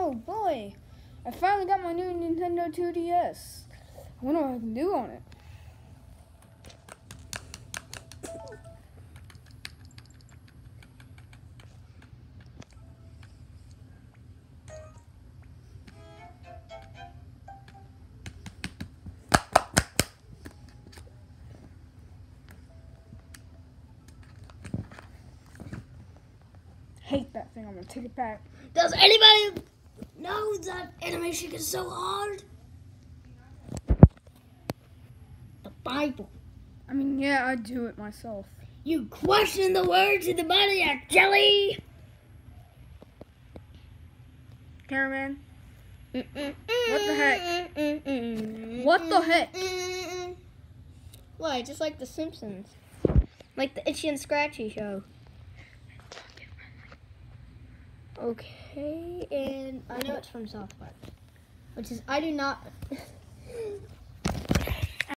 Oh boy, I finally got my new Nintendo 2DS. I wonder what I can do on it. Hate that thing. I'm gonna take it back. Does anybody know that animation is so hard? The Bible. I mean, yeah, I do it myself. You question the words in the Bible, you jelly. Cameraman. What the heck? What the heck? Why? Just like The Simpsons. Like the Itchy and Scratchy show. Okay, and I know it's from South Park. Which is, I do not...